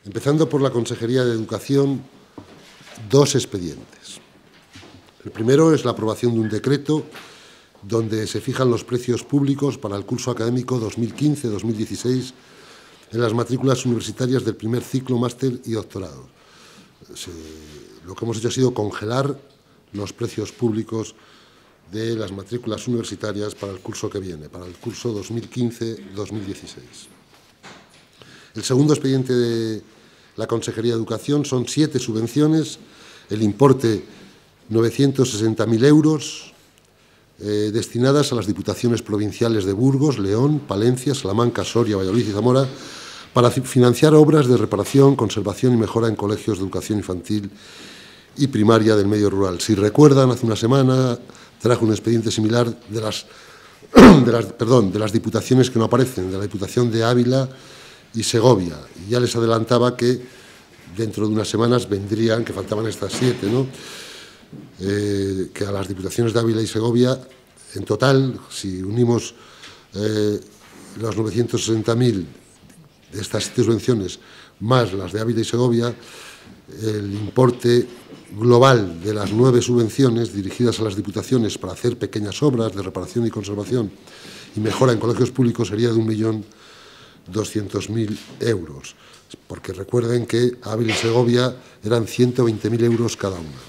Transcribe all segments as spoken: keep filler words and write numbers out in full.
Empezando por la Consejería de Educación, dos expedientes. El primero es la aprobación de un decreto donde se fijan los precios públicos para el curso académico dos mil quince dos mil dieciséis en las matrículas universitarias del primer ciclo, máster y doctorado. Se, lo que hemos hecho ha sido congelar los precios públicos de las matrículas universitarias para el curso que viene, para el curso dos mil quince dos mil dieciséis. El segundo expediente de la Consejería de Educación son siete subvenciones, el importe novecientos sesenta mil euros, eh, destinadas a las diputaciones provinciales de Burgos, León, Palencia, Salamanca, Soria, Valladolid y Zamora, para financiar obras de reparación, conservación y mejora en colegios de educación infantil y primaria del medio rural. Si recuerdan, hace una semana trajo un expediente similar de las, de las, perdón, de las diputaciones que no aparecen, de la Diputación de Ávila y Segovia. Y ya les adelantaba que dentro de unas semanas vendrían, que faltaban estas siete, ¿no? Eh, que a las diputaciones de Ávila y Segovia, en total, si unimos eh, los novecientos sesenta mil de estas siete subvenciones más las de Ávila y Segovia, el importe global de las nueve subvenciones dirigidas a las diputaciones para hacer pequeñas obras de reparación y conservación y mejora en colegios públicos sería de un millón doscientos mil euros, porque recuerden que Ávila y Segovia eran ciento veinte mil euros cada una.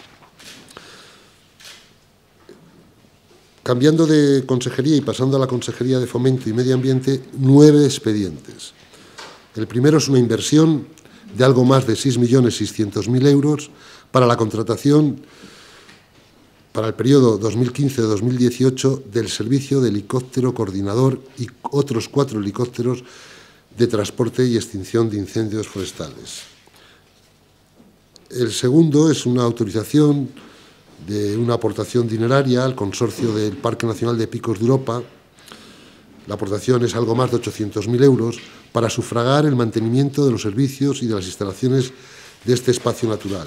Cambiando de consejería y pasando a la Consejería de Fomento y Medio Ambiente, nueve expedientes. El primero es una inversión de algo más de seis millones seiscientos mil euros para la contratación para el periodo dos mil quince dos mil dieciocho del servicio de helicóptero coordinador y otros cuatro helicópteros de transporte y extinción de incendios forestales. El segundo es una autorización de una aportación dineraria al consorcio del Parque Nacional de Picos de Europa. La aportación es algo más de ochocientos mil euros para sufragar el mantenimiento de los servicios y de las instalaciones de este espacio natural.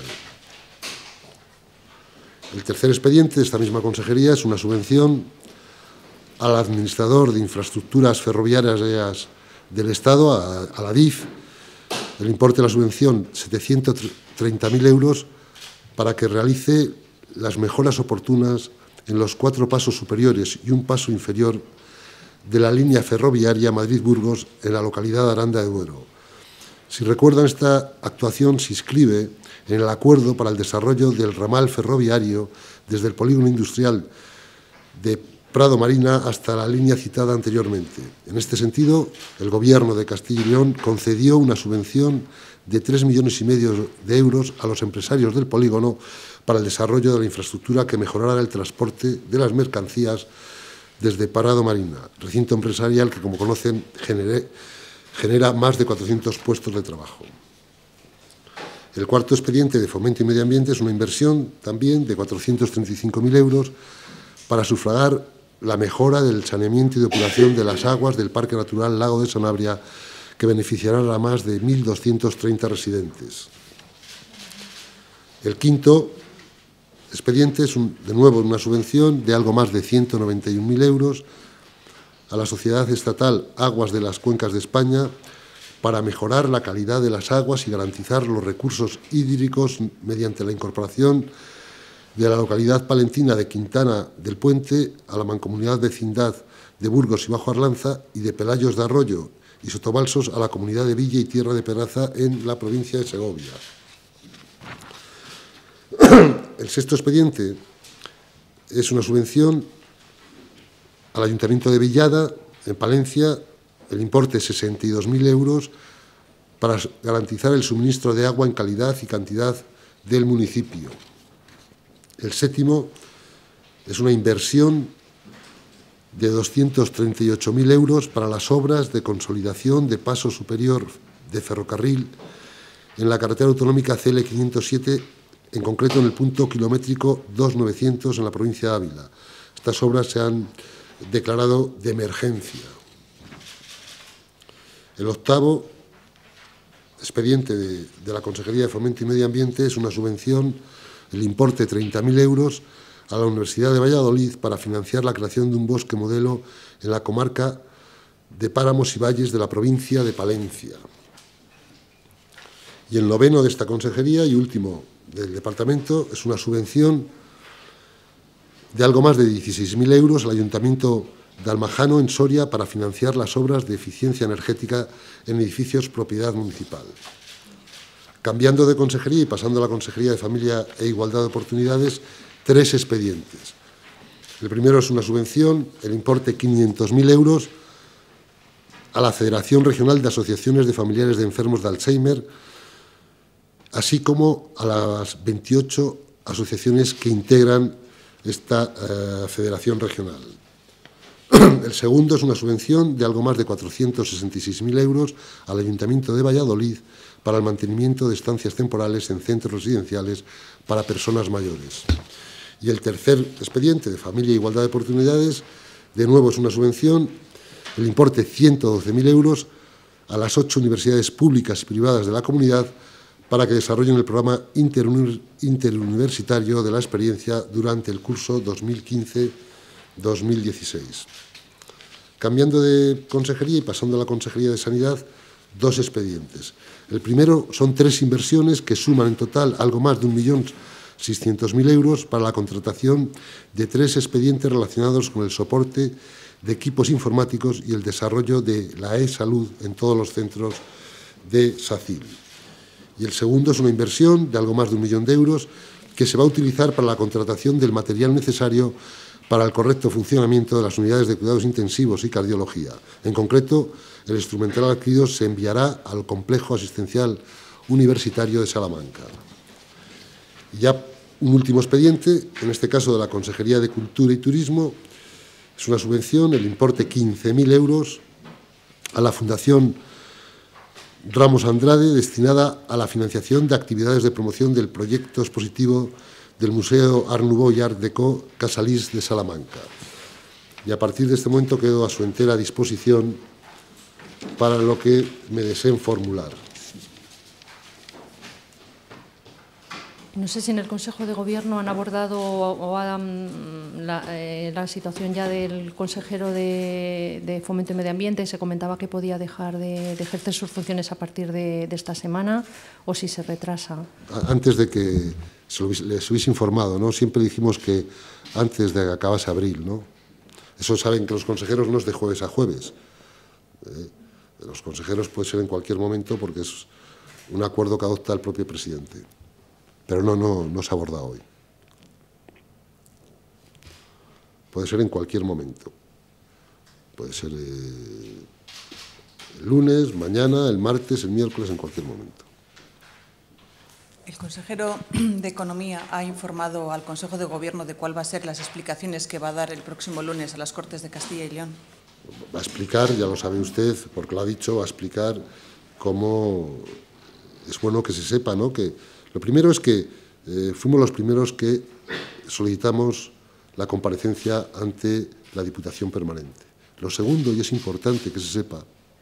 El tercer expediente de esta misma consejería es una subvención al administrador de infraestructuras ferroviarias del Estado, a, a la D I F. El importe de la subvención, setecientos treinta mil euros, para que realice las mejoras oportunas en los cuatro pasos superiores y un paso inferior de la línea ferroviaria Madrid-Burgos en la localidad de Aranda de Duero. Si recuerdan, esta actuación se inscribe en el acuerdo para el desarrollo del ramal ferroviario desde el polígono industrial de Prado Marina hasta la línea citada anteriormente. En este sentido, el Gobierno de Castilla y León concedió una subvención de tres millones y medio de euros a los empresarios del polígono para el desarrollo de la infraestructura que mejorará el transporte de las mercancías desde Prado Marina, recinto empresarial que, como conocen, genere, genera más de cuatrocientos puestos de trabajo. El cuarto expediente de Fomento y Medio Ambiente es una inversión también de cuatrocientos treinta y cinco mil euros para sufragar la mejora del saneamiento y depuración de las aguas del Parque Natural Lago de Sanabria, que beneficiará a más de mil doscientos treinta residentes. El quinto expediente es, un, de nuevo, una subvención de algo más de ciento noventa y un mil euros a la Sociedad Estatal Aguas de las Cuencas de España para mejorar la calidad de las aguas y garantizar los recursos hídricos mediante la incorporación de la localidad palentina de Quintana del Puente a la mancomunidad vecindad de Burgos y Bajo Arlanza y de Pelayos de Arroyo y Sotobalsos a la comunidad de Villa y Tierra de Peraza en la provincia de Segovia. El sexto expediente es una subvención al Ayuntamiento de Villada, en Palencia, el importe sesenta y dos mil euros para garantizar el suministro de agua en calidad y cantidad del municipio. El séptimo es una inversión de doscientos treinta y ocho mil euros para las obras de consolidación de paso superior de ferrocarril en la carretera autonómica C L quinientos siete, en concreto en el punto kilométrico dos mil novecientos en la provincia de Ávila. Estas obras se han declarado de emergencia. El octavo expediente de, de la Consejería de Fomento y Medio Ambiente es una subvención, el importe de treinta mil euros, a la Universidad de Valladolid para financiar la creación de un bosque modelo en la comarca de Páramos y Valles de la provincia de Palencia. Y el noveno de esta consejería y último del departamento es una subvención de algo más de dieciséis mil euros al Ayuntamiento de Almajano, en Soria, para financiar las obras de eficiencia energética en edificios propiedad municipal. Cambiando de consejería y pasando a la Consejería de Familia e Igualdad de Oportunidades, tres expedientes. El primero es una subvención, el importe quinientos mil euros, a la Federación Regional de Asociaciones de Familiares de Enfermos de Alzheimer, así como a las veintiocho asociaciones que integran esta eh, federación regional. El segundo es una subvención de algo más de cuatrocientos sesenta y seis mil euros al Ayuntamiento de Valladolid para el mantenimiento de estancias temporales en centros residenciales para personas mayores. Y el tercer expediente de Familia e Igualdad de Oportunidades, de nuevo es una subvención, el importe ciento doce mil euros a las ocho universidades públicas y privadas de la comunidad para que desarrollen el programa interuniversitario de la experiencia durante el curso dos mil quince dos mil dieciséis. Cambiando de consejería y pasando a la Consejería de Sanidad, dos expedientes. El primero son tres inversiones que suman en total algo más de un millón seiscientos mil euros para la contratación de tres expedientes relacionados con el soporte de equipos informáticos y el desarrollo de la e-salud en todos los centros de SACIL. Y el segundo es una inversión de algo más de un millón de euros que se va a utilizar para la contratación del material necesario para el correcto funcionamiento de las unidades de cuidados intensivos y cardiología. En concreto, el instrumental adquirido se enviará al Complejo Asistencial Universitario de Salamanca. Y ya un último expediente, en este caso de la Consejería de Cultura y Turismo, es una subvención, el importe quince mil euros, a la Fundación Ramos Andrade, destinada a la financiación de actividades de promoción del proyecto expositivo del Museo Art Nouveau y Art Deco Casalís de Salamanca. Y a partir de este momento quedo a su entera disposición para lo que me deseen formular. No sé si en el Consejo de Gobierno han abordado o han, la, eh, la situación ya del consejero de, de Fomento y Medio Ambiente. Se comentaba que podía dejar de, de ejercer sus funciones a partir de, de esta semana, o si se retrasa. Antes de que se lo, les hubiese informado, ¿no? Siempre dijimos que antes de que acabase abril, ¿no? Eso saben que los consejeros no es de jueves a jueves. Eh, los consejeros puede ser en cualquier momento porque es un acuerdo que adopta el propio presidente. Pero no, no, no se aborda hoy. Puede ser en cualquier momento. Puede ser eh, el lunes, mañana, el martes, el miércoles, en cualquier momento. El consejero de Economía ha informado al Consejo de Gobierno de cuál va a ser las explicaciones que va a dar el próximo lunes a las Cortes de Castilla y León. Va a explicar, ya lo sabe usted, porque lo ha dicho, va a explicar cómo es bueno que se sepa, ¿no? Que lo primero es que eh, fuimos los primeros que solicitamos la comparecencia ante la Diputación Permanente. Lo segundo, y es importante que se sepa,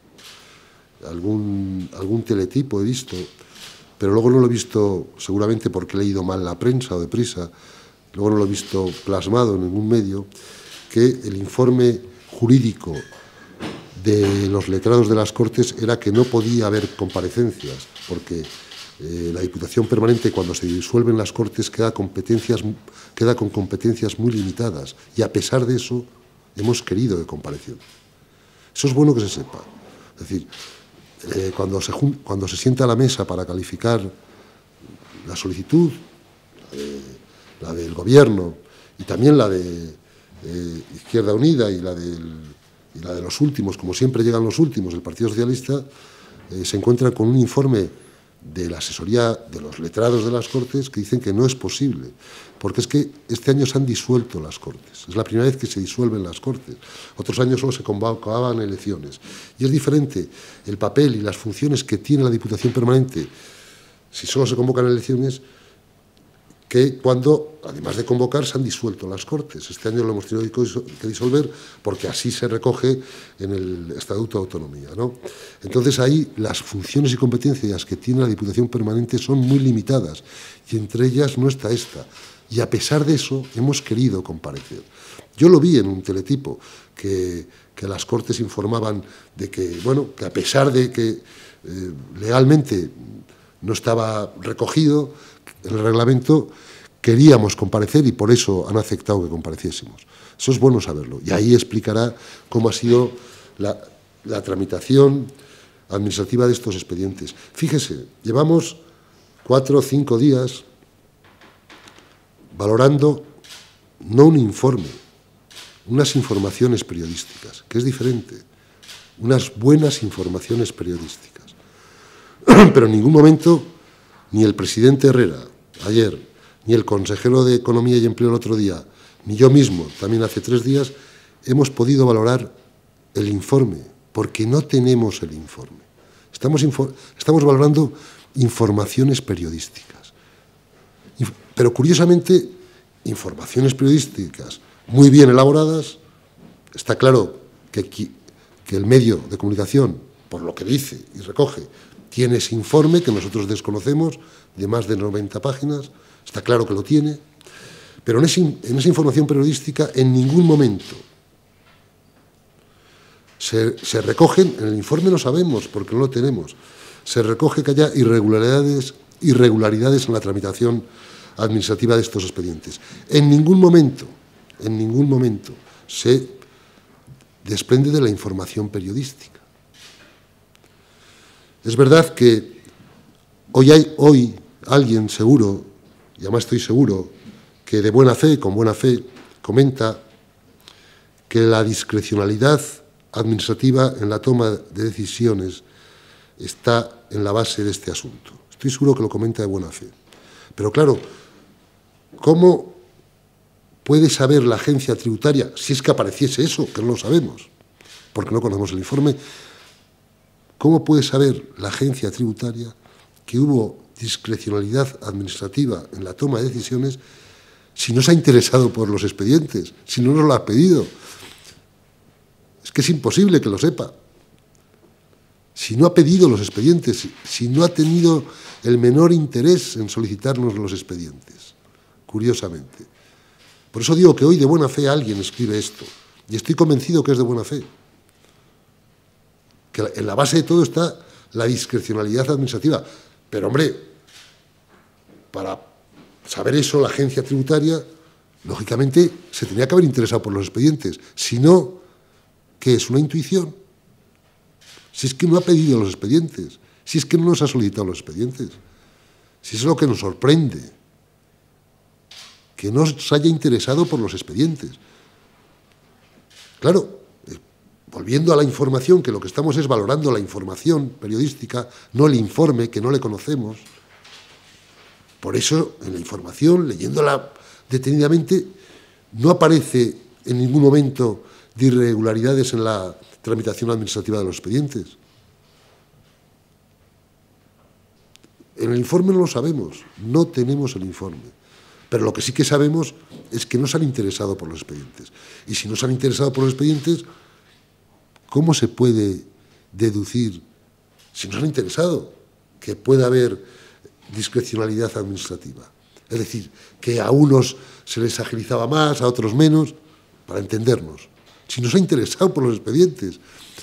algún, algún teletipo he visto, pero luego no lo he visto seguramente porque he leído mal la prensa o deprisa, luego no lo he visto plasmado en ningún medio, que el informe jurídico de los letrados de las Cortes era que no podía haber comparecencias, porque Eh, la Diputación Permanente, cuando se disuelven las Cortes, queda, competencias, queda con competencias muy limitadas, y a pesar de eso hemos querido que comparezcan. Eso es bueno que se sepa. Es decir, eh, cuando, se cuando se sienta a la mesa para calificar la solicitud, eh, la del Gobierno y también la de eh, Izquierda Unida y la, del, y la de los últimos, como siempre llegan los últimos, el Partido Socialista, eh, se encuentran con un informe de la asesoría de los letrados de las Cortes que dicen que no es posible, porque es que este año se han disuelto las Cortes, es la primera vez que se disuelven las Cortes, otros años solo se convocaban elecciones, y es diferente el papel y las funciones que tiene la Diputación Permanente si solo se convocan elecciones que cuando, además de convocar, se han disuelto las Cortes. Este año lo hemos tenido que disolver porque así se recoge en el Estatuto de Autonomía, ¿no? Entonces, ahí las funciones y competencias que tiene la Diputación Permanente son muy limitadas, y entre ellas no está esta. Y a pesar de eso, hemos querido comparecer. Yo lo vi en un teletipo, que, que las Cortes informaban de que, bueno, que a pesar de que eh, legalmente no estaba recogido en el reglamento, queríamos comparecer y por eso han aceptado que compareciésemos. Eso es bueno saberlo. Y ahí explicará cómo ha sido la, la tramitación administrativa de estos expedientes. Fíjese, llevamos cuatro o cinco días valorando no un informe, unas informaciones periodísticas, que es diferente, unas buenas informaciones periodísticas. Pero en ningún momento, ni el presidente Herrera, ayer, ni el consejero de Economía y Empleo el otro día, ni yo mismo, también hace tres días, hemos podido valorar el informe, porque no tenemos el informe. Estamos, estamos valorando informaciones periodísticas. Pero, curiosamente, informaciones periodísticas muy bien elaboradas. Está claro que, que el medio de comunicación, por lo que dice y recoge, tiene ese informe que nosotros desconocemos, de más de noventa páginas, está claro que lo tiene, pero en, ese, en esa información periodística en ningún momento se, se recogen, en el informe no sabemos porque no lo tenemos, se recoge que haya irregularidades, irregularidades en la tramitación administrativa de estos expedientes. En ningún momento, en ningún momento se desprende de la información periodística. Es verdad que hoy hay hoy alguien seguro, y además estoy seguro, que de buena fe, con buena fe, comenta que la discrecionalidad administrativa en la toma de decisiones está en la base de este asunto. Estoy seguro que lo comenta de buena fe. Pero claro, ¿cómo puede saber la agencia tributaria, si es que apareciese eso, que no lo sabemos, porque no conocemos el informe, cómo puede saber la agencia tributaria que hubo discrecionalidad administrativa en la toma de decisiones si no se ha interesado por los expedientes, si no nos lo ha pedido? Es que es imposible que lo sepa. Si no ha pedido los expedientes, si, si no ha tenido el menor interés en solicitarnos los expedientes, curiosamente. Por eso digo que hoy de buena fe alguien escribe esto, y estoy convencido que es de buena fe. Que en la base de todo está la discrecionalidad administrativa. Pero, hombre, para saber eso, la agencia tributaria, lógicamente, se tenía que haber interesado por los expedientes. Si no, ¿qué es? ¿Una intuición? Si es que no ha pedido los expedientes, si es que no nos ha solicitado los expedientes, si es lo que nos sorprende, que no se haya interesado por los expedientes. Claro, eh, volviendo a la información, que lo que estamos es valorando la información periodística, no el informe, que no le conocemos. Por eso, en la información, leyéndola detenidamente, no aparece en ningún momento de irregularidades en la tramitación administrativa de los expedientes. En el informe no lo sabemos, no tenemos el informe. Pero lo que sí que sabemos es que no se han interesado por los expedientes. Y si no se han interesado por los expedientes, ¿cómo se puede deducir, si no se han interesado, que pueda haber discrecionalidad administrativa? Es decir, que a unos se les agilizaba más, a otros menos, para entendernos. Si no se ha interesado por los expedientes.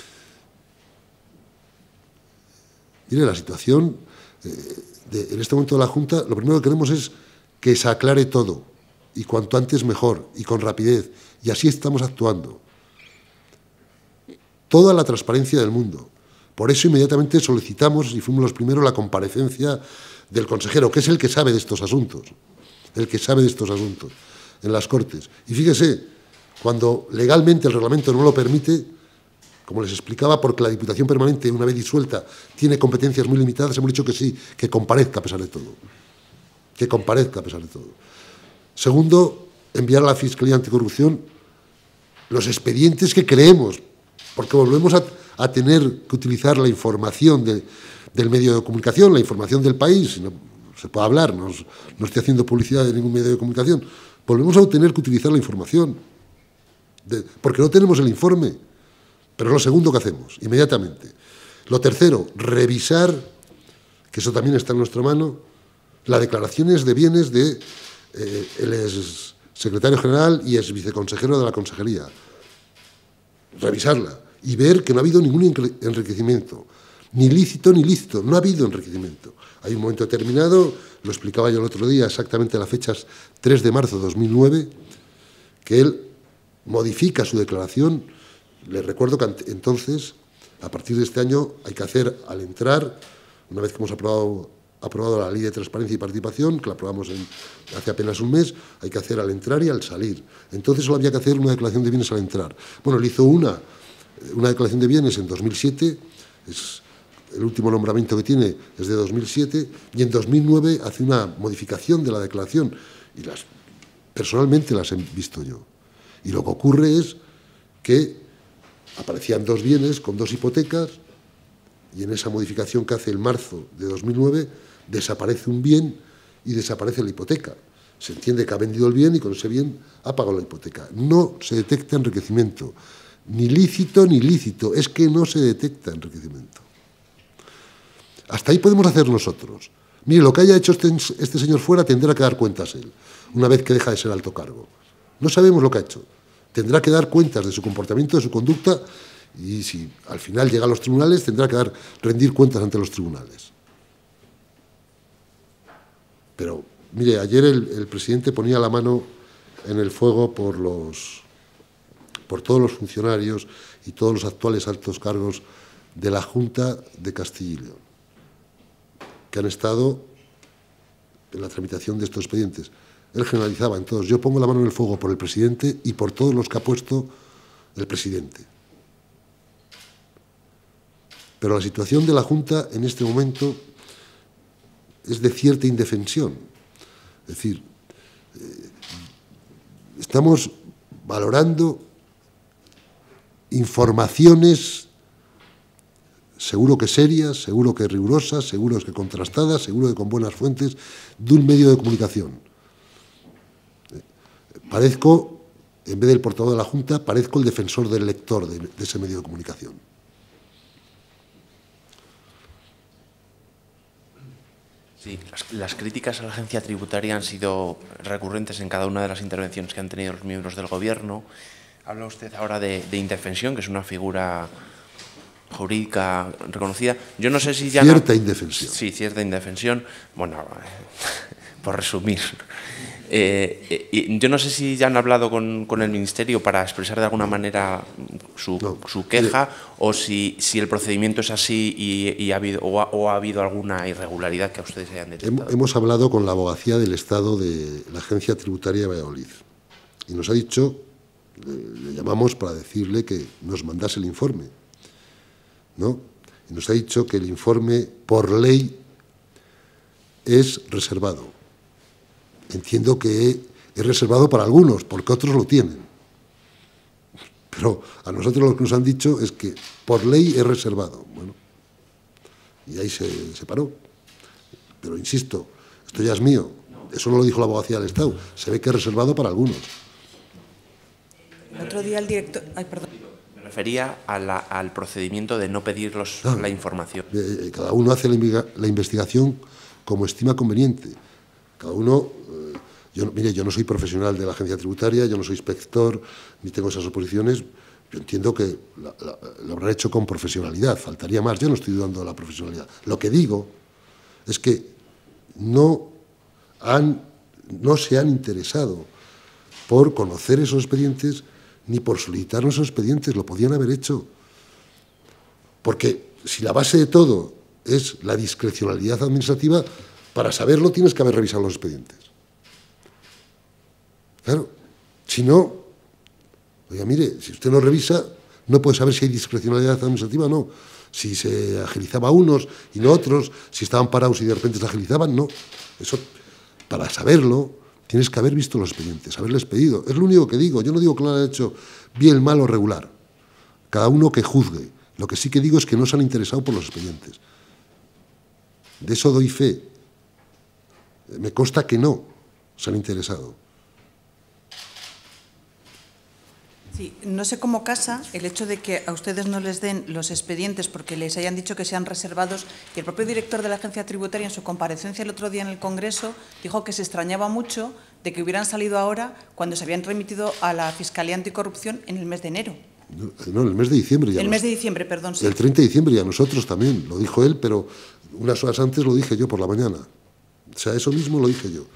Mire, la situación, eh, de, en este momento de la Junta, lo primero que queremos es que se aclare todo, y cuanto antes mejor, y con rapidez, y así estamos actuando. Toda la transparencia del mundo. Por eso inmediatamente solicitamos, y fuimos los primeros, la comparecencia del consejero, que es el que sabe de estos asuntos, el que sabe de estos asuntos, en las Cortes. Y fíjese, cuando legalmente el reglamento no lo permite, como les explicaba, porque la Diputación Permanente, una vez disuelta, tiene competencias muy limitadas, hemos dicho que sí, que comparezca a pesar de todo. Que comparezca a pesar de todo. Segundo, enviar a la Fiscalía Anticorrupción los expedientes que creemos, porque volvemos a, a tener que utilizar la información de, del medio de comunicación, la información del país, no se puede hablar, no, no estoy haciendo publicidad de ningún medio de comunicación, volvemos a tener que utilizar la información, de, porque no tenemos el informe, pero es lo segundo que hacemos, inmediatamente. Lo tercero, revisar, que eso también está en nuestra mano, las declaraciones de bienes de eh, el ex secretario general y ex viceconsejero de la Consejería. Revisarla y ver que no ha habido ningún enriquecimiento. Ni lícito ni lícito, no ha habido enriquecimiento. Hay un momento determinado, lo explicaba yo el otro día, exactamente a las fechas tres de marzo de dos mil nueve, que él modifica su declaración. Les recuerdo que entonces, a partir de este año, hay que hacer al entrar, una vez que hemos aprobado, aprobado la Ley de Transparencia y Participación, que la aprobamos en, hace apenas un mes, hay que hacer al entrar y al salir. Entonces solo había que hacer una declaración de bienes al entrar. Bueno, él hizo una, una declaración de bienes en dos mil siete, es... el último nombramiento que tiene es de dos mil siete, y en dos mil nueve hace una modificación de la declaración, y las, personalmente las he visto yo. Y lo que ocurre es que aparecían dos bienes con dos hipotecas, y en esa modificación que hace en marzo de dos mil nueve desaparece un bien y desaparece la hipoteca. Se entiende que ha vendido el bien y con ese bien ha pagado la hipoteca. No se detecta enriquecimiento, ni lícito ni lícito, es que no se detecta enriquecimiento. Hasta ahí podemos hacer nosotros. Mire, lo que haya hecho este, este señor fuera tendrá que dar cuentas él, una vez que deja de ser alto cargo. No sabemos lo que ha hecho. Tendrá que dar cuentas de su comportamiento, de su conducta, y si al final llega a los tribunales, tendrá que dar, rendir cuentas ante los tribunales. Pero, mire, ayer el, el presidente ponía la mano en el fuego por, los, por todos los funcionarios y todos los actuales altos cargos de la Junta de Castilla y León, que han estado en la tramitación de estos expedientes. Él generalizaba en todos. Yo pongo la mano en el fuego por el presidente y por todos los que ha puesto el presidente. Pero la situación de la Junta en este momento es de cierta indefensión. Es decir, eh, estamos valorando informaciones seguro que serias, seguro que rigurosas, seguro que contrastadas, seguro que con buenas fuentes, de un medio de comunicación. Parezco, en vez del portavoz de la Junta, parezco el defensor del lector de, de ese medio de comunicación. Sí, las, las críticas a la agencia tributaria han sido recurrentes en cada una de las intervenciones que han tenido los miembros del Gobierno. Habla usted ahora de, de indefensión, que es una figura jurídica reconocida. Yo no sé si ya... Cierta indefensión. Sí, cierta indefensión. Bueno, por resumir. Eh, eh, yo no sé si ya han hablado con, con el Ministerio para expresar de alguna manera su, no. su queja, o si, si el procedimiento es así y, y ha habido, o, ha, o ha habido alguna irregularidad que a ustedes hayan detectado. Hemos hablado con la Abogacía del Estado de la Agencia Tributaria de Valladolid y nos ha dicho, le, le llamamos para decirle que nos mandase el informe, ¿no? Y nos ha dicho que el informe, por ley, es reservado. Entiendo que es reservado para algunos, porque otros lo tienen. Pero a nosotros lo que nos han dicho es que por ley es reservado. Bueno, y ahí se, se paró. Pero insisto, esto ya es mío. Eso no lo dijo la Abogacía del Estado. Se ve que es reservado para algunos. El otro día el director... Ay, perdón. Me refería a la, al procedimiento de no pedir los, ah, la información. Eh, cada uno hace la, la investigación como estima conveniente. Cada uno... Eh, yo, mire, yo no soy profesional de la agencia tributaria, yo no soy inspector, ni tengo esas oposiciones. Yo entiendo que la, la, lo habrán hecho con profesionalidad, faltaría más. Yo no estoy dudando de la profesionalidad. Lo que digo es que no, han, no se han interesado por conocer esos expedientes ni por solicitar esos expedientes, lo podían haber hecho. Porque si la base de todo es la discrecionalidad administrativa, para saberlo tienes que haber revisado los expedientes. Claro, si no, oiga, mire, si usted no revisa, no puede saber si hay discrecionalidad administrativa o no. Si se agilizaba a unos y no a otros, si estaban parados y de repente se agilizaban, no. Eso, para saberlo, tienes que haber visto los expedientes, haberles pedido. Es lo único que digo. Yo no digo que lo han hecho bien, mal o regular. Cada uno que juzgue. Lo que sí que digo es que no se han interesado por los expedientes. De eso doy fe. Me consta que no se han interesado. Sí, no sé cómo casa el hecho de que a ustedes no les den los expedientes porque les hayan dicho que sean reservados, y el propio director de la agencia tributaria en su comparecencia el otro día en el Congreso dijo que se extrañaba mucho de que hubieran salido ahora cuando se habían remitido a la Fiscalía Anticorrupción en el mes de enero. No, el mes de diciembre ya. El nos, mes de diciembre, perdón, sí. El treinta de diciembre y a nosotros también, lo dijo él, pero unas horas antes lo dije yo por la mañana. O sea, eso mismo lo dije yo.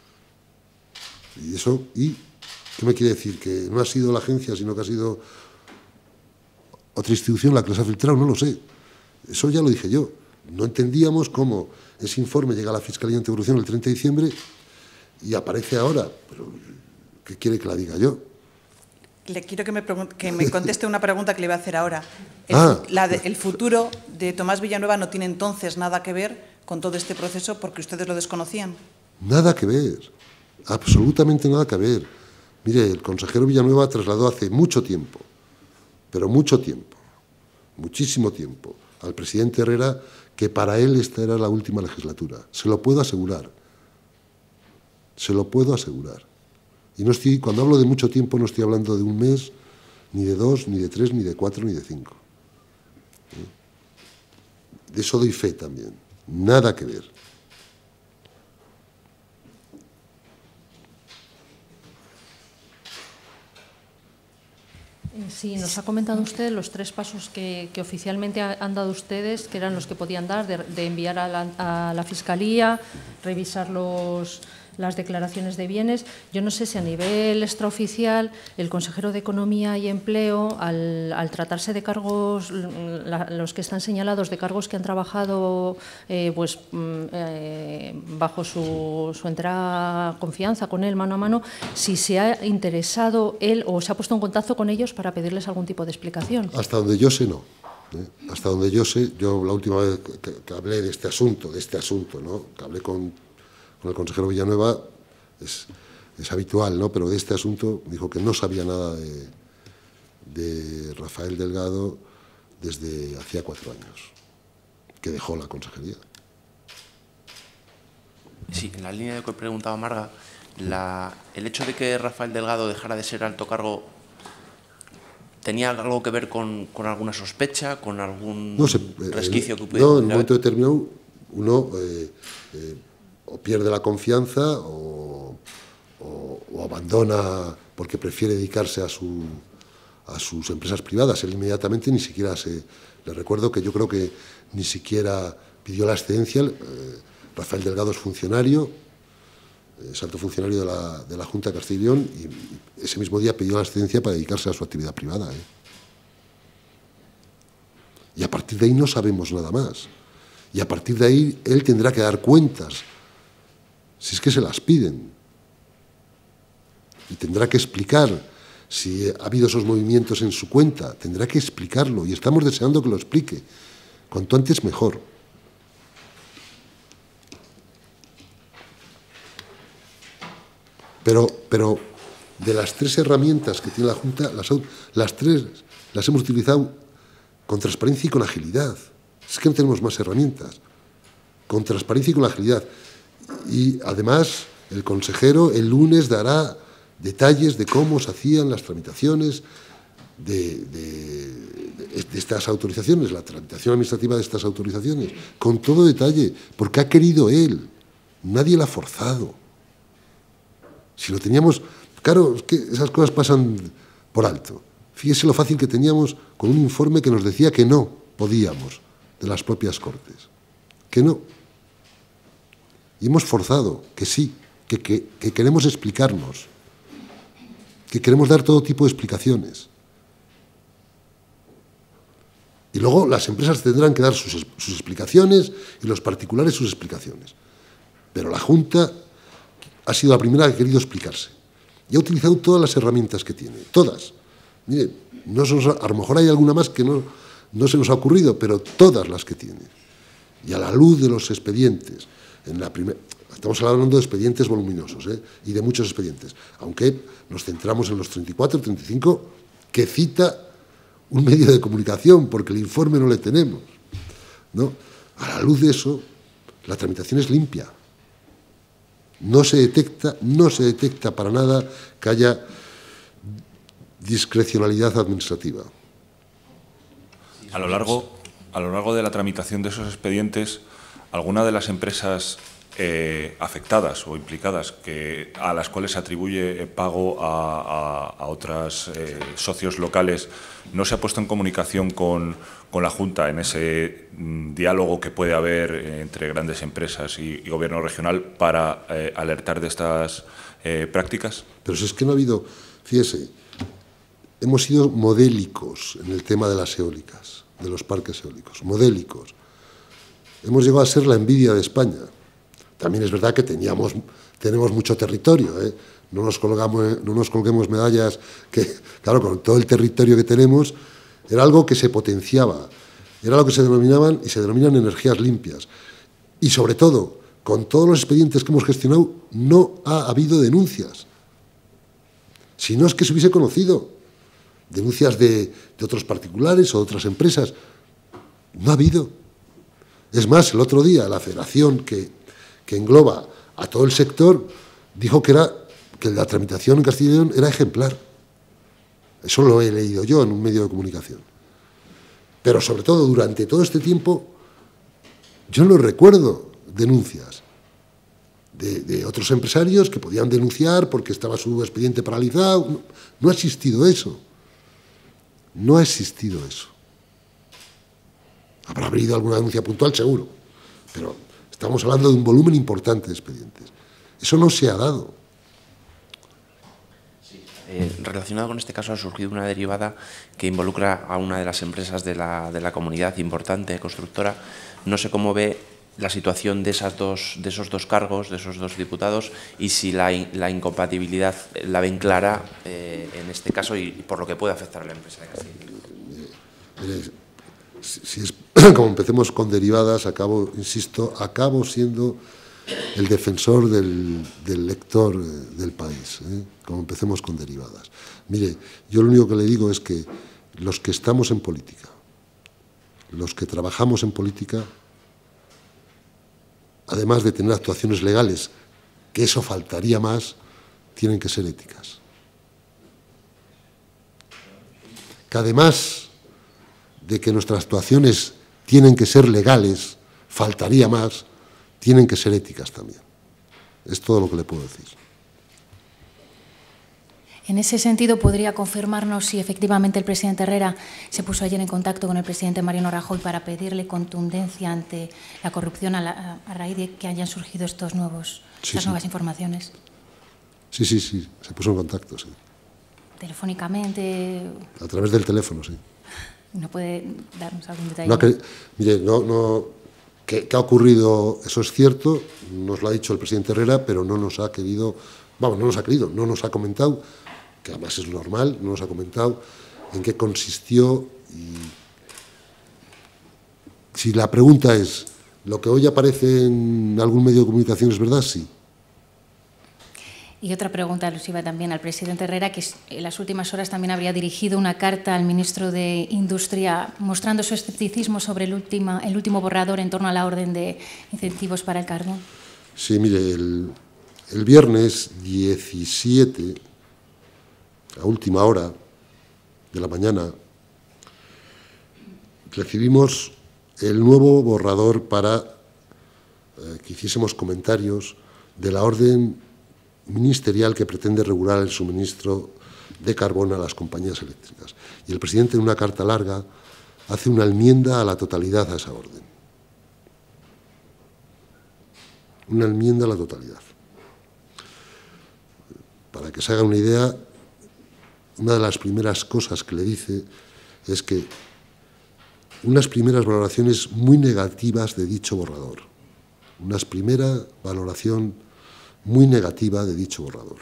Y eso, ¿y qué me quiere decir? ¿Que no ha sido la agencia, sino que ha sido otra institución la que les ha filtrado? No lo sé. Eso ya lo dije yo. No entendíamos cómo ese informe llega a la Fiscalía Anticorrupción el treinta de diciembre y aparece ahora. Pero, ¿qué quiere que la diga yo? Le quiero que me, que me conteste una pregunta que le voy a hacer ahora. El, ah. la de, el futuro de Tomás Villanueva no tiene entonces nada que ver con todo este proceso porque ustedes lo desconocían. Nada que ver. Absolutamente nada que ver. Mire, el consejero Villanueva trasladó hace mucho tiempo, pero mucho tiempo, muchísimo tiempo, al presidente Herrera que para él esta era la última legislatura. Se lo puedo asegurar. Se lo puedo asegurar. Y no estoy, cuando hablo de mucho tiempo no estoy hablando de un mes, ni de dos, ni de tres, ni de cuatro, ni de cinco. De eso doy fe también. Nada que ver. Sí, nos ha comentado usted los tres pasos que, que oficialmente han dado ustedes, que eran los que podían dar, de, de enviar a la, a la Fiscalía, revisar los, las declaraciones de bienes. Yo no sé si a nivel extraoficial el consejero de Economía y Empleo, al, al tratarse de cargos, la, los que están señalados de cargos que han trabajado eh, pues, eh, bajo su, su entera confianza con él mano a mano, si se ha interesado él o se ha puesto en contacto con ellos para pedirles algún tipo de explicación. Hasta donde yo sé, no. ¿eh? Hasta donde yo sé, yo la última vez que, que hablé de este asunto, de este asunto, ¿no? Que hablé con, con el consejero Villanueva, es, es habitual, ¿no? Pero de este asunto dijo que no sabía nada de, de Rafael Delgado desde hacía cuatro años, que dejó la consejería. Sí, en la línea de lo que preguntaba Marga, la, el hecho de que Rafael Delgado dejara de ser alto cargo, ¿tenía algo que ver con, con alguna sospecha, con algún no sé, resquicio eh, que pudiera No, haber? en un momento determinado uno eh, eh, o pierde la confianza o, o, o abandona porque prefiere dedicarse a, su, a sus empresas privadas. Él inmediatamente ni siquiera se... Le recuerdo que yo creo que ni siquiera pidió la excedencia. Eh, Rafael Delgado es funcionario, es alto funcionario de la, de la Junta de Castilla y León, y ese mismo día pidió la excedencia para dedicarse a su actividad privada. ¿eh? Y a partir de ahí no sabemos nada más. Y a partir de ahí él tendrá que dar cuentas, si es que se las piden. Y tendrá que explicar si ha habido esos movimientos en su cuenta, tendrá que explicarlo, y estamos deseando que lo explique. Cuanto antes mejor. Pero, pero de las tres herramientas que tiene la Junta, las, las tres las hemos utilizado con transparencia y con agilidad. Es que no tenemos más herramientas. Con transparencia y con agilidad. Y además, el consejero el lunes dará detalles de cómo se hacían las tramitaciones de, de, de, de estas autorizaciones, la tramitación administrativa de estas autorizaciones, con todo detalle, porque ha querido él. Nadie la ha forzado. Si lo teníamos... Claro, es que esas cosas pasan por alto. Fíjese lo fácil que teníamos con un informe que nos decía que no podíamos, de las propias Cortes. Que no. Y hemos forzado, que sí, que, que, que queremos explicarnos, que queremos dar todo tipo de explicaciones. Y luego las empresas tendrán que dar sus, sus explicaciones y los particulares sus explicaciones. Pero la Junta ha sido la primera que ha querido explicarse. Y ha utilizado todas las herramientas que tiene, todas. Mire, no se nos ha, a lo mejor hay alguna más que no, no se nos ha ocurrido, pero todas las que tiene. Y a la luz de los expedientes, en la primer, estamos hablando de expedientes voluminosos, ¿eh? Y de muchos expedientes, aunque nos centramos en los treinta y cuatro, treinta y cinco, que cita un medio de comunicación, porque el informe no le tenemos, ¿no? A la luz de eso, la tramitación es limpia. No se detecta, no se detecta para nada que haya discrecionalidad administrativa. A lo largo, a lo largo de la tramitación de esos expedientes, ¿alguna de las empresas eh, afectadas o implicadas, que, a las cuales se atribuye pago a, a, a otros eh, socios locales, ¿no se ha puesto en comunicación con, con la Junta en ese mm, diálogo que puede haber eh, entre grandes empresas y, y Gobierno regional para eh, alertar de estas eh, prácticas? Pero si es que no ha habido, fíjese, hemos sido modélicos en el tema de las eólicas, de los parques eólicos, modélicos. Hemos llegado a ser la envidia de España. También es verdad que teníamos, tenemos mucho territorio, ¿eh? No nos colgamos, no nos colguemos medallas, que claro, con todo el territorio que tenemos, era algo que se potenciaba, era lo que se denominaban y se denominan energías limpias. Y sobre todo, con todos los expedientes que hemos gestionado, no ha habido denuncias. Si no es que se hubiese conocido, denuncias de, de otros particulares o de otras empresas, no ha habido. Es más, el otro día la federación que, que engloba a todo el sector dijo que, era, que la tramitación en Castilla y León era ejemplar. Eso lo he leído yo en un medio de comunicación. Pero sobre todo, durante todo este tiempo, yo no recuerdo denuncias de, de otros empresarios que podían denunciar porque estaba su expediente paralizado. No, no ha existido eso. No ha existido eso. Habrá habido alguna denuncia puntual, seguro, pero estamos hablando de un volumen importante de expedientes. Eso no se ha dado. Sí. Eh, relacionado con este caso ha surgido una derivada que involucra a una de las empresas de la, de la comunidad importante, constructora. No sé cómo ve la situación de, esas dos, de esos dos cargos, de esos dos diputados, y si la, la incompatibilidad la ven clara eh, en este caso y, y por lo que puede afectar a la empresa de Castilla y León. Mire, si, si es, como empecemos con derivadas, acabo, insisto, acabo siendo el defensor del, del lector del país, ¿eh? Como empecemos con derivadas. Mire, yo lo único que le digo es que los que estamos en política, los que trabajamos en política, además de tener actuaciones legales, que eso faltaría más, tienen que ser éticas. Que además de que nuestras actuaciones tienen que ser legales, faltaría más, tienen que ser éticas también. Es todo lo que le puedo decir. En ese sentido, ¿podría confirmarnos si efectivamente el presidente Herrera se puso ayer en contacto con el presidente Mariano Rajoy para pedirle contundencia ante la corrupción a, la, a raíz de que hayan surgido estos nuevos, sí, estas sí. nuevas informaciones? Sí, sí, sí, se puso en contacto, sí. ¿Telefónicamente? A través del teléfono, sí. ¿No puede darnos algún detalle? No, que, mire, no, no, que, que ha ocurrido, eso es cierto, nos lo ha dicho el presidente Herrera, pero no nos ha querido, vamos, no nos ha querido, no nos ha comentado, que además es normal, no nos ha comentado en qué consistió. Y si la pregunta es, ¿lo que hoy aparece en algún medio de comunicación es verdad? Sí. Y otra pregunta alusiva también al presidente Herrera, que en las últimas horas también habría dirigido una carta al ministro de Industria mostrando su escepticismo sobre el, última, el último borrador en torno a la orden de incentivos para el carbón. Sí, mire, el, el viernes diecisiete, a última hora de la mañana, recibimos el nuevo borrador para eh, que hiciésemos comentarios de la orden ministerial que pretende regular el suministro de carbón a las compañías eléctricas. Y el presidente, en una carta larga, hace una enmienda a la totalidad a esa orden. Una enmienda a la totalidad. Para que se haga una idea, una de las primeras cosas que le dice es que unas primeras valoraciones muy negativas de dicho borrador. Una primera valoración muy negativa de dicho borrador.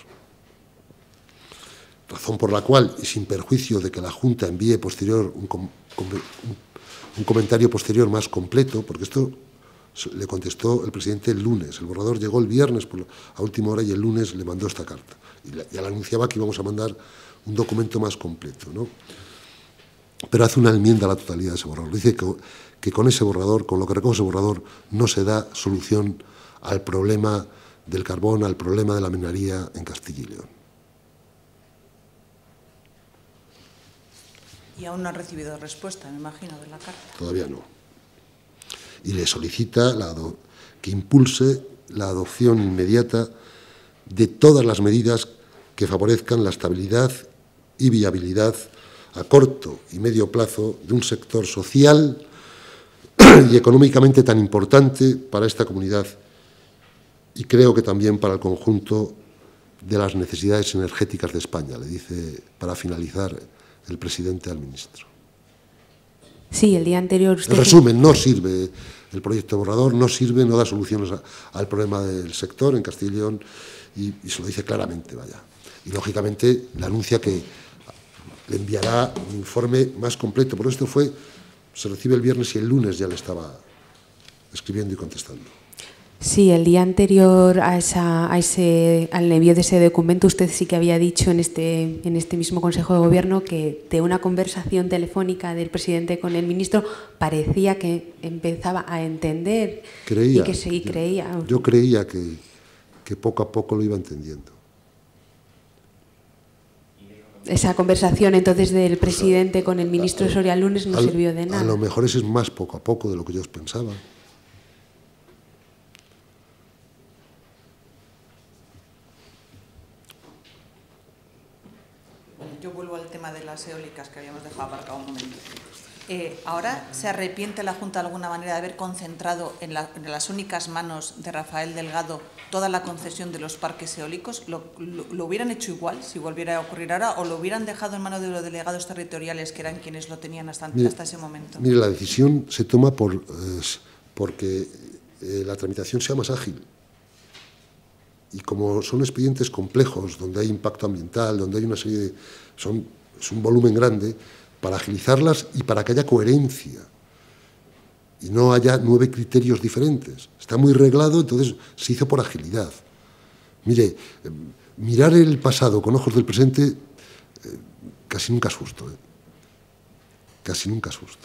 Razón por la cual, y sin perjuicio de que la Junta envíe posterior un, com un comentario posterior más completo, porque esto le contestó el presidente el lunes, el borrador llegó el viernes por la, a última hora y el lunes le mandó esta carta. Y la, ya le anunciaba que íbamos a mandar un documento más completo, ¿no? Pero hace una enmienda a la totalidad de ese borrador. Dice que, que con ese borrador, con lo que recoge ese borrador, no se da solución al problema del carbón, al problema de la minería en Castilla y León. Y aún no han recibido respuesta, me imagino, de la carta. Todavía no. Y le solicita la do, que impulse la adopción inmediata de todas las medidas que favorezcan la estabilidad y viabilidad a corto y medio plazo de un sector social y económicamente tan importante para esta comunidad y creo que también para el conjunto de las necesidades energéticas de España, le dice para finalizar el presidente al ministro. Sí, el día anterior usted... En resumen, no sirve el proyecto borrador, no sirve, no da soluciones a, al problema del sector en Castilla y León y, y se lo dice claramente, vaya. Y lógicamente le anuncia que le enviará un informe más completo, pero esto fue, se recibe el viernes y el lunes ya le estaba escribiendo y contestando. Sí, el día anterior a esa, a ese, al envío de ese documento usted sí que había dicho en este, en este mismo Consejo de Gobierno que de una conversación telefónica del presidente con el ministro parecía que empezaba a entender creía, y que sí, yo, creía. Yo creía que, que poco a poco lo iba entendiendo. Esa conversación entonces del presidente o sea, con el ministro Soria el lunes no a, sirvió de nada. A lo mejor ese es más poco a poco de lo que ellos pensaban. Yo vuelvo al tema de las eólicas que habíamos dejado aparcado un momento. Eh, ¿Ahora se arrepiente la Junta de alguna manera de haber concentrado en, la, en las únicas manos de Rafael Delgado toda la concesión de los parques eólicos? ¿Lo, lo, ¿Lo hubieran hecho igual si volviera a ocurrir ahora o lo hubieran dejado en manos de los delegados territoriales que eran quienes lo tenían hasta, mire, hasta ese momento? Mire, la decisión se toma por, eh, porque eh, la tramitación sea más ágil. Y como son expedientes complejos, donde hay impacto ambiental, donde hay una serie de... Son, es un volumen grande, para agilizarlas y para que haya coherencia y no haya nueve criterios diferentes. Está muy reglado, entonces se hizo por agilidad. Mire, eh, mirar el pasado con ojos del presente eh, casi nunca es justo. ¿eh? Casi nunca es justo.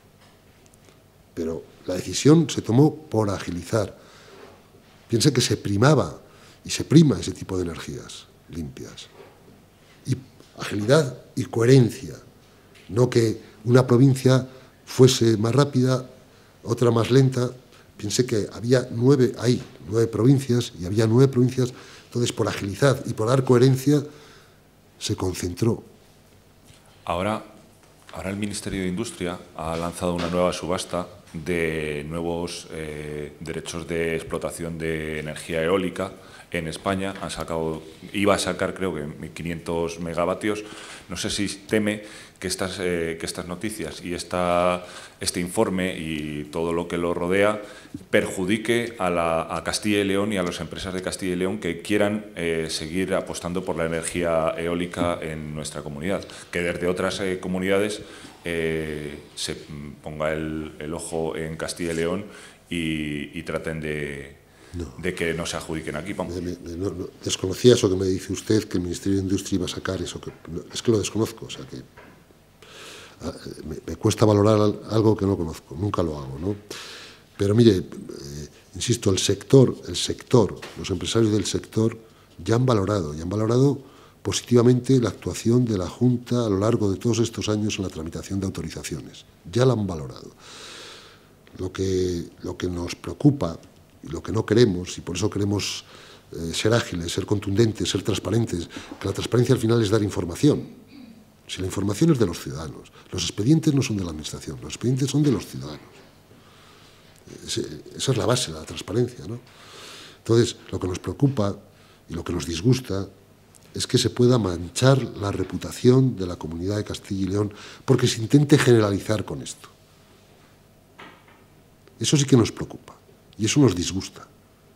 Pero la decisión se tomó por agilizar. Piense que se primaba y se prima ese tipo de energías limpias. Y agilidad y coherencia. No que una provincia fuese más rápida, otra más lenta. Piense que había nueve, hay nueve provincias y había nueve provincias, entonces por agilizar y por dar coherencia se concentró. Ahora, ahora el Ministerio de Industria ha lanzado una nueva subasta de nuevos eh, derechos de explotación de energía eólica en España. Ha sacado, iba a sacar creo que quinientos megavatios. No sé si teme que estas, eh, que estas noticias y esta, este informe y todo lo que lo rodea perjudique a, la, a Castilla y León y a las empresas de Castilla y León que quieran eh, seguir apostando por la energía eólica en nuestra comunidad. Que desde otras eh, comunidades eh, se ponga el, el ojo en Castilla y León y, y traten de... No. de que no se adjudiquen aquí. Me, me, no, no, desconocía eso que me dice usted, que el Ministerio de Industria iba a sacar eso. Que, no, es que lo desconozco, o sea que a, me, me cuesta valorar algo que no conozco, nunca lo hago, ¿no? Pero mire, eh, insisto, el sector, el sector, los empresarios del sector ya han valorado, y han valorado positivamente la actuación de la Junta a lo largo de todos estos años en la tramitación de autorizaciones. Ya la han valorado. Lo que, lo que nos preocupa y lo que no queremos, y por eso queremos eh, ser ágiles, ser contundentes, ser transparentes, que la transparencia al final es dar información. Si la información es de los ciudadanos, los expedientes no son de la Administración, los expedientes son de los ciudadanos. Ese, esa es la base de la transparencia, ¿no? Entonces, lo que nos preocupa y lo que nos disgusta es que se pueda manchar la reputación de la comunidad de Castilla y León porque se intente generalizar con esto. Eso sí que nos preocupa. Y eso nos disgusta.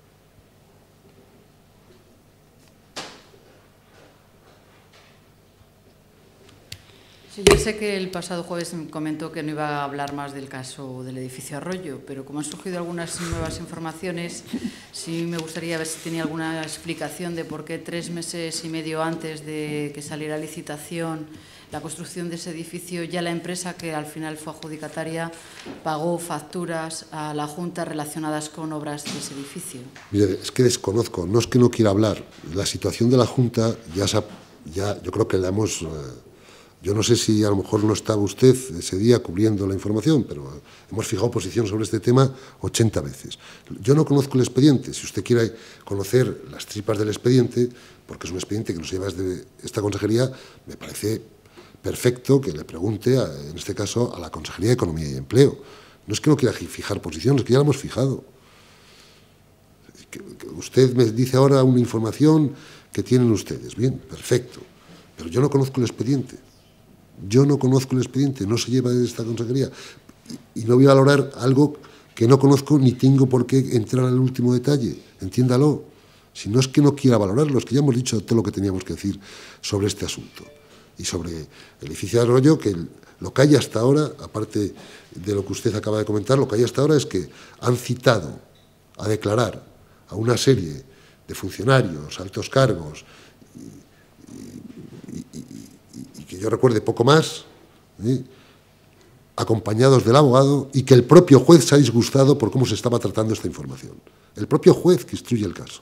Sí, yo sé que el pasado jueves comentó que no iba a hablar más del caso del edificio Arroyo, pero como han surgido algunas nuevas informaciones, sí me gustaría ver si tenía alguna explicación de por qué tres meses y medio antes de que saliera a licitación la construcción de ese edificio, ya la empresa que al final fue adjudicataria pagó facturas a la Junta relacionadas con obras de ese edificio. Mire, es que desconozco, no es que no quiera hablar. La situación de la Junta ya, ya yo creo que la hemos eh, Yo no sé si a lo mejor no estaba usted ese día cubriendo la información, pero hemos fijado posición sobre este tema ochenta veces. Yo no conozco el expediente. Si usted quiere conocer las tripas del expediente, porque es un expediente que nos lleva desde esta consejería, me parece perfecto que le pregunte, a, en este caso, a la Consejería de Economía y Empleo. No es que no quiera fijar posiciones, es que ya la hemos fijado. Que, que usted me dice ahora una información que tienen ustedes. Bien, perfecto. Pero yo no conozco el expediente. Yo no conozco el expediente, no se lleva desde esta consejería. Y, y no voy a valorar algo que no conozco ni tengo por qué entrar al último detalle. Entiéndalo. Si no es que no quiera valorarlo, es que ya hemos dicho todo lo que teníamos que decir sobre este asunto. Y sobre el edificio de Arroyo, que lo que hay hasta ahora, aparte de lo que usted acaba de comentar, lo que hay hasta ahora es que han citado a declarar a una serie de funcionarios, altos cargos, y, y, y, y que yo recuerde poco más, ¿sí?, acompañados del abogado, y que el propio juez se ha disgustado por cómo se estaba tratando esta información. El propio juez que instruye el caso.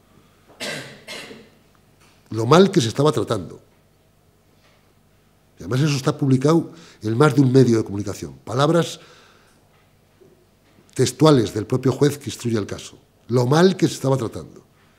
Lo mal que se estaba tratando. Y además eso está publicado en más de un medio de comunicación. Palabras textuales del propio juez que instruye el caso. Lo mal que se estaba tratando.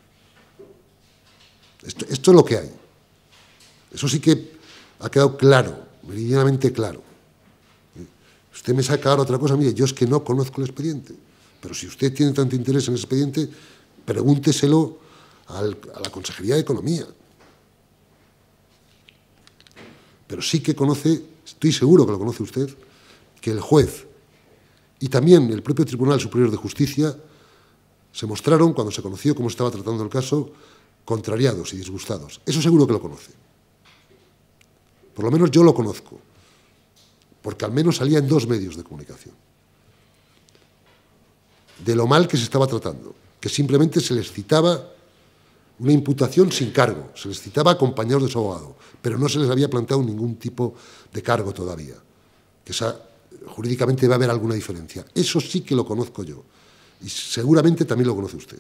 Esto, esto es lo que hay. Eso sí que ha quedado claro, meridianamente claro. Usted me saca ahora otra cosa. Mire, yo es que no conozco el expediente. Pero si usted tiene tanto interés en el expediente, pregúnteselo al, a la Consejería de Economía. Pero sí que conoce, estoy seguro que lo conoce usted, que el juez y también el propio Tribunal Superior de Justicia se mostraron, cuando se conoció cómo estaba tratando el caso, contrariados y disgustados. Eso seguro que lo conoce. Por lo menos yo lo conozco, porque al menos salía en dos medios de comunicación. De lo mal que se estaba tratando, que simplemente se les citaba una imputación sin cargo, se les citaba acompañados de su abogado, pero no se les había planteado ningún tipo de cargo todavía, que esa, jurídicamente va a haber alguna diferencia. Eso sí que lo conozco yo, y seguramente también lo conoce usted.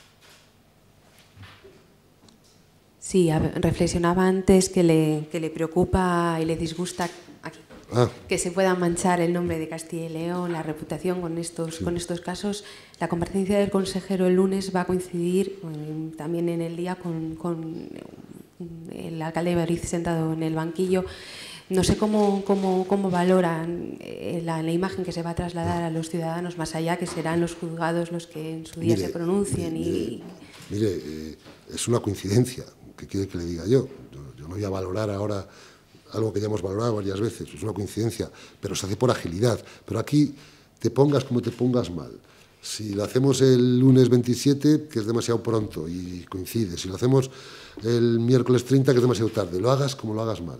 Sí, a ver, reflexionaba antes que le, que le preocupa y le disgusta aquí, ah. que se pueda manchar el nombre de Castilla y León, la reputación con estos, sí. con estos casos. La comparecencia del consejero el lunes va a coincidir eh, también en el día con, con el alcalde de Madrid sentado en el banquillo. No sé cómo, cómo, cómo valoran eh, la, la imagen que se va a trasladar a los ciudadanos, más allá que serán los juzgados los que en su día mire, se pronuncien. Mire, y... mire eh, es una coincidencia, ¿qué quiere que le diga yo? yo? Yo no voy a valorar ahora algo que ya hemos valorado varias veces, es una coincidencia, pero se hace por agilidad. Pero aquí te pongas como te pongas mal. Si lo hacemos el lunes veintisiete, que es demasiado pronto y coincide, si lo hacemos el miércoles treinta, que es demasiado tarde, lo hagas como lo hagas mal.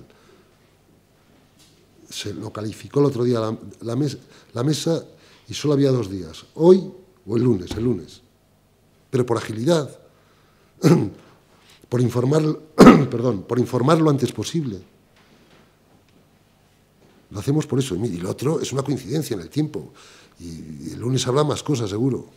Se lo calificó el otro día la, la, mes, la mesa y solo había dos días, hoy o el lunes, el lunes. Pero por agilidad, por informar, perdón, por informar lo antes posible. Lo hacemos por eso. Y lo otro es una coincidencia en el tiempo. Y el lunes habrá más cosas, seguro.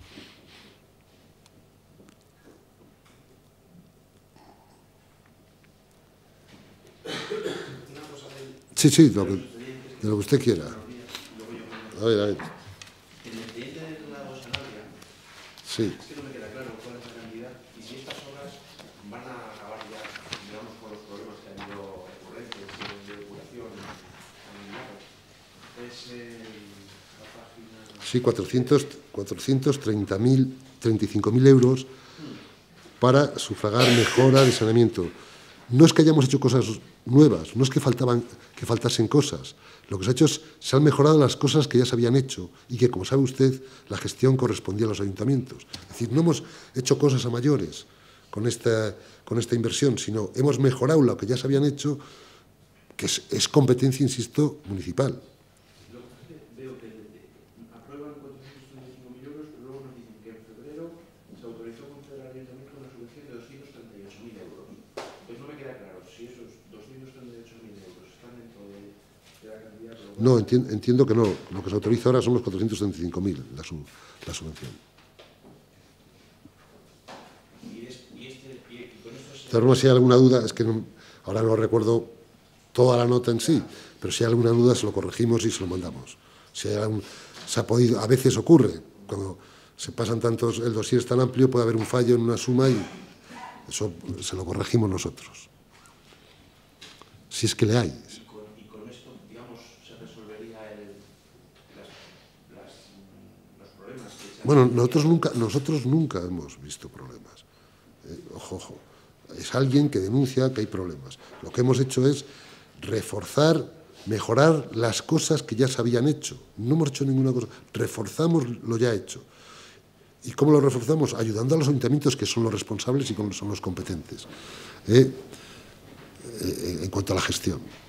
Sí, sí, lo que, de lo que usted quiera. A ver, a ver. En el expediente de la Sanabria, sí. es que no me queda claro cuál es la cantidad y si estas obras van a acabar ya, digamos, con los problemas que han habido recurrentes de depuración en el lago. Es eh, la página... Sí, cuatrocientos treinta mil, treinta y cinco mil euros para sufragar mejora de saneamiento. No es que hayamos hecho cosas nuevas, no es que, faltaban, que faltasen cosas. Lo que se ha hecho es, se han mejorado las cosas que ya se habían hecho y que, como sabe usted, la gestión correspondía a los ayuntamientos. Es decir, no hemos hecho cosas a mayores con esta, con esta inversión, sino hemos mejorado lo que ya se habían hecho, que es, es competencia, insisto, municipal. Lo que pasa es que veo que aprueban cuatrocientos treinta y cinco mil euros, pero luego nos dicen que en febrero se autorizó conceder al ayuntamiento una subvención de doscientos treinta y ocho mil euros. Entonces no me queda claro si esos doscientos treinta y ocho mil euros están dentro de, de la cantidad... No, entiendo, entiendo que no. Lo que se autoriza ahora son los cuatrocientos treinta y cinco mil, la, sub, la subvención. Y, es, y, este, y con esto se... De alguna, si hay alguna duda, es que no, ahora no recuerdo toda la nota en sí, pero si hay alguna duda se lo corregimos y se lo mandamos. Si hay algún, se ha podido, a veces ocurre, cuando se pasan tantos, el dossier es tan amplio, puede haber un fallo en una suma y eso se lo corregimos nosotros. Si es que le hay. ¿Y con, y con esto, digamos, se resolvería el, las, las, los problemas que se Bueno, nosotros nunca, nosotros nunca hemos visto problemas. Eh, ojo, ojo. Es alguien que denuncia que hay problemas. Lo que hemos hecho es reforzar, mejorar las cosas que ya se habían hecho. No hemos hecho ninguna cosa. Reforzamos lo ya hecho. ¿Y cómo lo reforzamos? Ayudando a los ayuntamientos, que son los responsables y son los competentes, eh, eh, en cuanto a la gestión.